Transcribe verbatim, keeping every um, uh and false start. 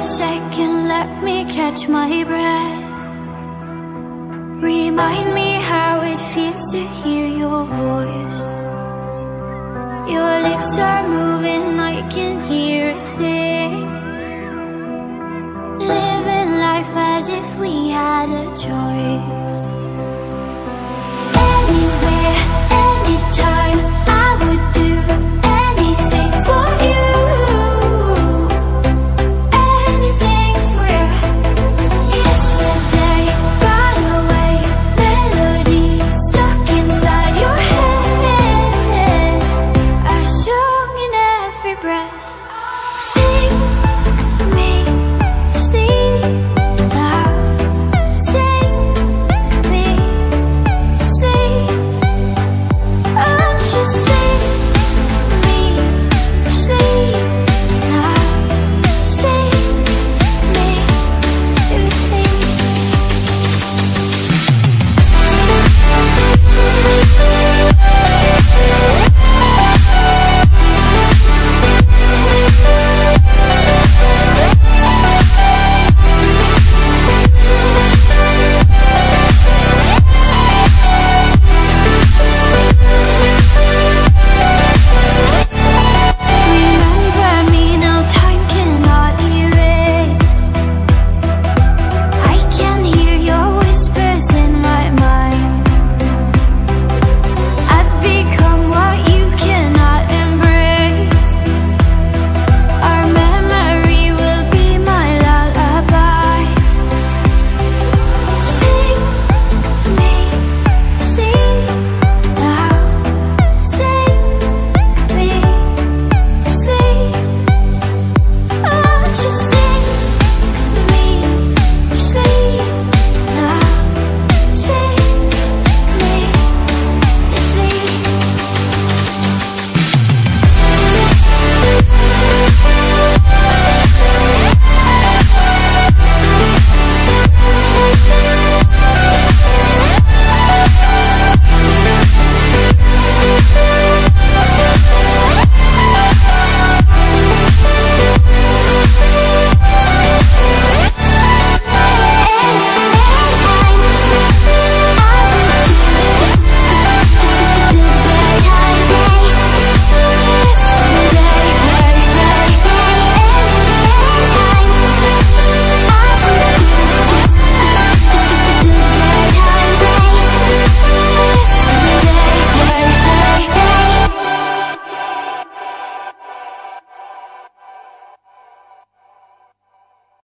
a second, let me catch my breath. Remind me how it feels to hear your voice. Your lips are moving, I can hear a thing. Living life as if we had a choice.